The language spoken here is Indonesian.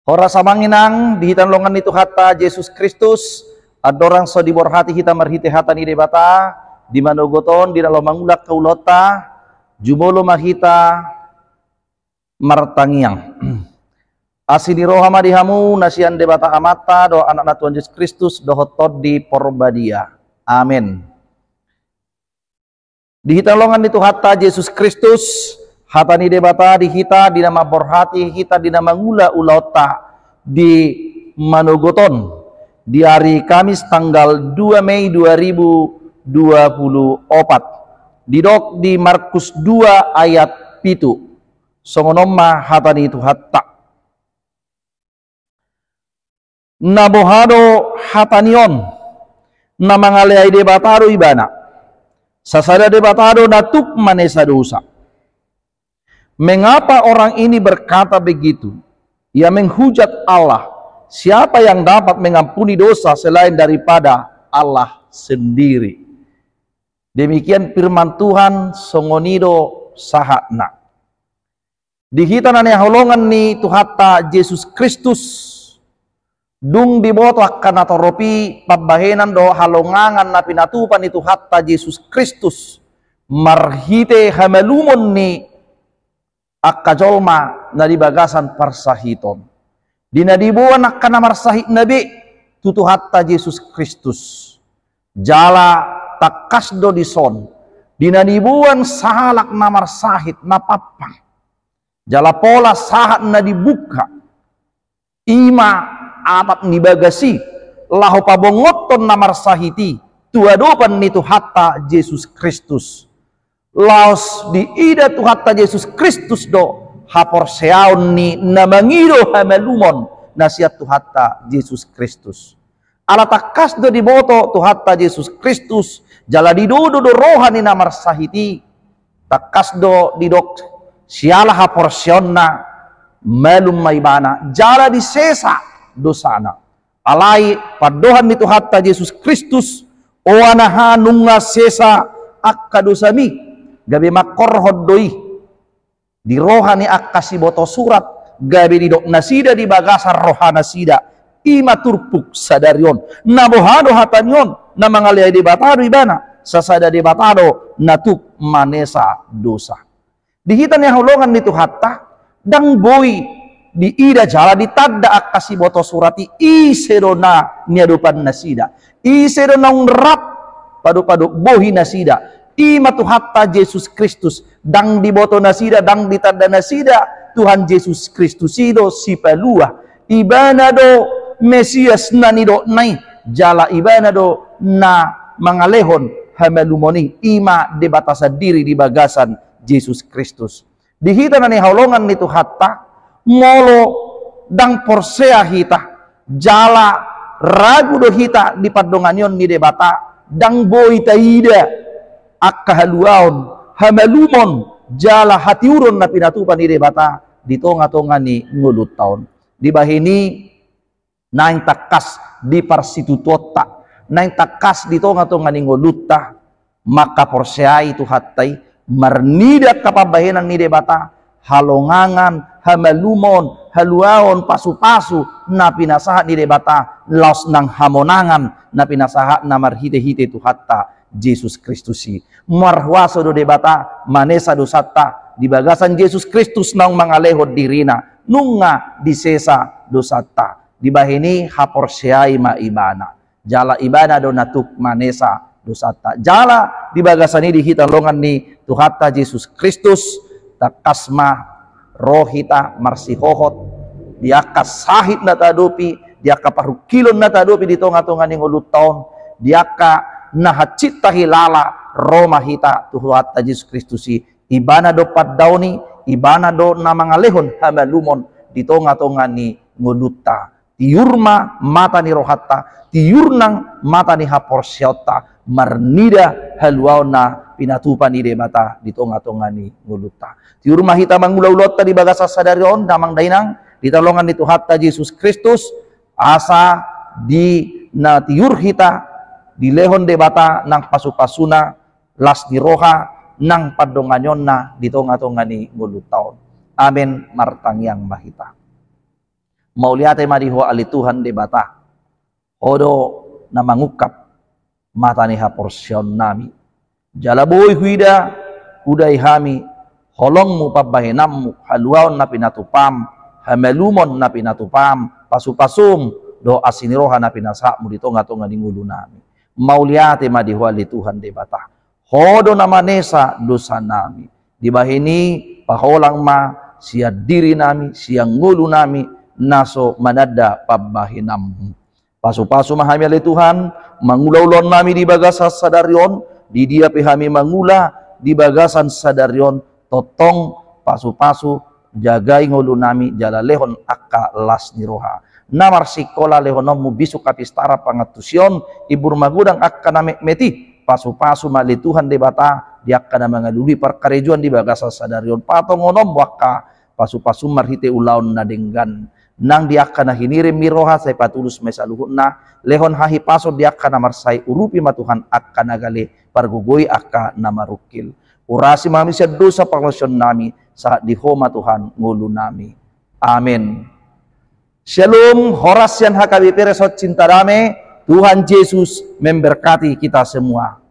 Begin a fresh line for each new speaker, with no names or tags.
Hora samanginang dihitan longan itu hatta Yesus Kristus adorang so diborhati hita marhite hata ni debata di manogoton di dalam mangulak kaulota jumolo mahita martangiang asini roha madihamu nasian debata amata do anak Tuhan Yesus Kristus dohotod di porbadia. Amin. Dihitan longan itu hatta Yesus Kristus hata ni debata di hita di nama borhati hita di nama ngula ulauta di Manogoton di hari Kamis tanggal 2 Mei 2024 didok di Markus 2 ayat pitu songonomma hata ni itu hatta nabohado hatanion na mangalay debatado ibana sasada debatado natuk manesa dosa. Mengapa orang ini berkata begitu? Ia menghujat Allah. Siapa yang dapat mengampuni dosa selain daripada Allah sendiri? Demikian firman Tuhan songonido sahakna. Dihitan ane holongan ni tuhata Yesus Kristus dung diboto akan atoropi pabahenan do halongangan na pinatupan itu hatta Yesus Kristus marhite hamalumon ni akajolma na di bagasan parsahiton dinadibuan akan marsahit nabi tutu hatta Yesus Kristus jala takasdo dison dinadibuan sahalak na marsahit na papang jala pola sahat na dibuka ima apat ni bagasi laho pabongoton na marsahiti tuadopan nitu hatta Yesus Kristus laos di ida tu hatta Yesus Kristus do hapor seaon ni namangido hamalumon nasiat tu hatta Yesus Kristus ala takas do diboto tu hatta Yesus Kristus jala didodo do rohani namar sahiti takas do didok siala hapor seonna malum maibana jala disesa dosana alai padohan itu hatta Yesus Kristus o anaha nunga sesa akka dosami gabi makorhod doi di rohani akasi boto surat gabi didok nasida di bagasar rohana sida ima turpuk sadarion nabohado hatanion na mangalai di batado ibana sasada di batado natuk manesa dosa dihitan yang holongan itu hatta dang boy di ida jala ditadda akasi boto surati iserona niadupan nasida iserona ngrap padu-padu bohi nasida ima tu hatta Yesus Kristus dang diboto nasida dang ditadda nasida Tuhan Yesus Kristus ido si palua ibana do Mesias nanido nai jala ibana do na mangalehon hamalumoni ima debatasa diri di bagasan Yesus Kristus dihitan ani haulongan itu hatta molo dang porsea hita jala ragu do hita di padonganion ni debata dang boy taida akka haluaon hamalumon jala hatiuron na pinatupan ni debata di tonga-tonga ni ngulut taon di bahini naing takas di parsitutota naing takas di tonga-tonga ni ngulutta maka porsea itu hatai marnida kapabahenan ni debata halongangan hamalumon haluaon pasu-pasu na pinasahat ni debata laos nang hamonangan na pinasahat na marhite-hite tu hatta Yesus Kristusi marwaso do debata manesa dosata di bagasan Yesus Kristus nang mangalehod dirina nunga disesa dosata di bahini haporsiai maibana jala ibana do natuk manesa dosata jala di bagasan ini dihitan longan ni tu hatta Yesus Kristus takasma rohita marsihohot diaka sahit na tadupi diaka parukilon na tadupi di tonga-tonga ning ulut taon diaka nahacita hilala roma hita tuhuat Yesus Kristusi ibana do paddauni ibana do namangalehon hamalumon di tonga-tonga ni ngulutta tiurma mata ni rohatta tiurnang mata ni haporsyota marnida haluauna pinatupan ni debata di tonga-tonga ni ngulutta tiurma hita mangula-ulota di bagasa sadarion damang dainang di talongan itu hatta Yesus Kristus asa di na tiur hita di lehon debata nang pasu-pasuna las di roha nang padonganyon na di tonga-tonga ni ngulutaon. Amen martangyang mahita. Mauliate madiho ali Tuhan de bata. Odo na mangukap mata ni porsion nami. Jalaboy huida uday hami holong mu pabahinam mu haluaon na pinatupam hamelumon na pinatupam pasupasum do asiniroha na pinasa mu dito nga to nga ningulo nami. Mauliate madiho ali Tuhan de bata. Hodo na manesa dosa nami. Di bahini paholang ma siya diri nami, siya ngulo nami naso manada pabahinam. Pasu-pasu mahami ali Tuhan, mangulaulon nami di bagasan sadaryon, di dia pihami mangula di bagasan sadaryon, totong pasu-pasu jagai ngulu nami jala lehon akka las niroha. Namar sikola lehonom mu bisu kapistara pangatusyon, ibur magudang akka nami meti, pasu-pasu mali Tuhan de bata, di akka na mangaluli perkarejuan di bagasan sadaryon, patongonom waka, pasu-pasu marhite ulaon na denggan. Nang diakka na hinirim miroha say patulus may saluhut na lehon hahi paso diakka na marsay urupi matuhan akka nagali pargugoy akka na marukil. Urasi mami siya dosa panglasyon nami sa dihoma Tuhan ngulo nami. Amen. Shalom, horas yan hakabipiresot cinta dame, Tuhan Yesus memberkati kita semua.